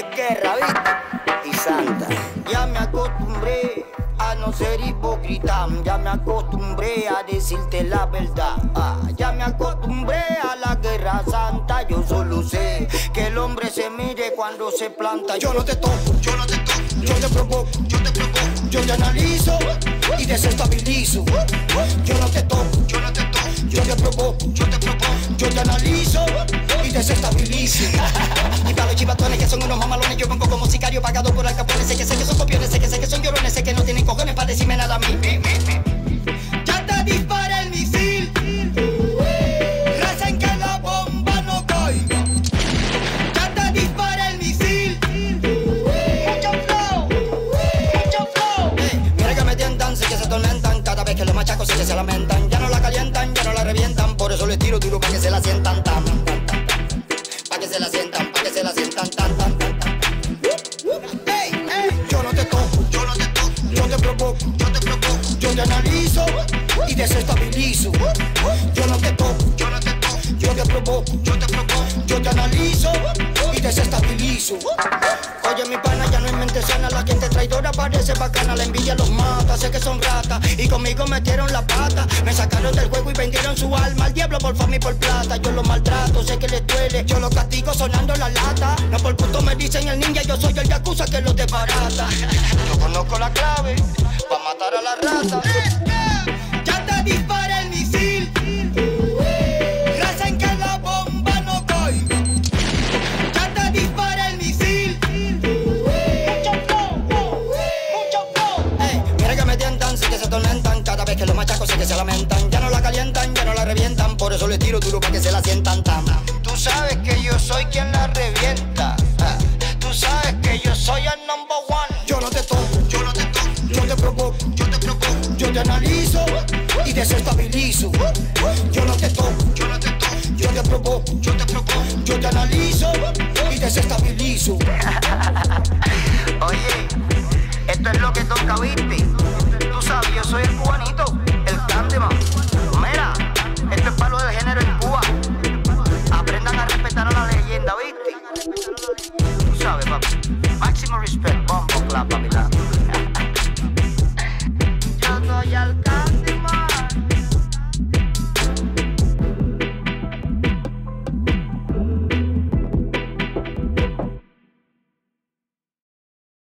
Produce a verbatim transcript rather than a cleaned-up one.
es guerra, ¿viste? Y santa. Ya me acostumbré a no ser hipócrita. Ya me acostumbré a decirte la verdad. Ah, ya me acostumbré a la guerra santa. Yo solo sé que el hombre se mire cuando se planta. Yo no te toco, yo no te toco. Yo te provoco, yo te provoco. Yo te analizo y desestabilizo. Yo no te toco, yo no te toco. Yo te provoco, yo te provoco. Yo te analizo y desestabilizo. Y para los chivatones que son unos mamalones, yo vengo como sicario pagado por Al Capone. Sé que sé que son copiones, sé que sé que son llorones, sé que no tienen cojones para decirme nada a mí. Ya te dispara el misil. Recen que la bomba no caiga. Ya te dispara el misil. Mucho flow, mucho flow. Hey, mira que me tientan, sé que se tormentan. Cada vez que los machacos sé que se lamentan. Ya no la calientan, ya no la revientan. Por eso les tiro duro para que se la sientan tan, tan, tan, tan. Pa' que se la sientan, pa' que se la sientan tan, tan, tan, tan. Hey, hey. Yo no te toco, yo no te toco. Yo te provoco, yo te provoco. Yo te analizo y desestabilizo. Yo no te toco, yo no te toco. Yo te provoco, yo te provoco. Yo te analizo y desestabilizo. Oye, mi pana, ya no hay mente sana. La gente traidora parece bacana. La envidia los mata, sé que son ratas. Y conmigo metieron la pata. Me sacaron del juego y vendieron su alma al diablo por fama y por plata. Yo los maltrato, sé que les duele. Yo los castigo sonando la lata. No por gusto me dicen el ninja, yo soy el yakuza que los desbarata. Yo conozco la clave pa' matar a la rata. Ya te dispara el misil. Recen que la bomba no caiga. Ya te dispara el misil. Mucho flow, mucho flow. Hey, mira que me tientan, sé que se tormentan. Cada vez que los machacos sé que se lamentan. Ya no la calientan, ya no la revientan. Por eso les tiro duro para que se la sientan tan. Tú sabes que yo soy quien la revienta. Ah, tú sabes que yo soy el number one. Yo no te toco, yo no te toco. Yo te provoco, yo te provoco. Yo te analizo y desestabilizo. Yo no te toco, yo no te toco. Yo te provoco, yo te provoco. Yo te analizo y desestabilizo. Oye, esto es lo que toca, ¿viste? Tú sabes, yo soy el cubanito, el Candyman. Mira, esto es palo del género en Cuba. Aprendan a respetar a la leyenda, ¿viste? Tú sabes, papi. Máximo respeto, bombo, clap, papi.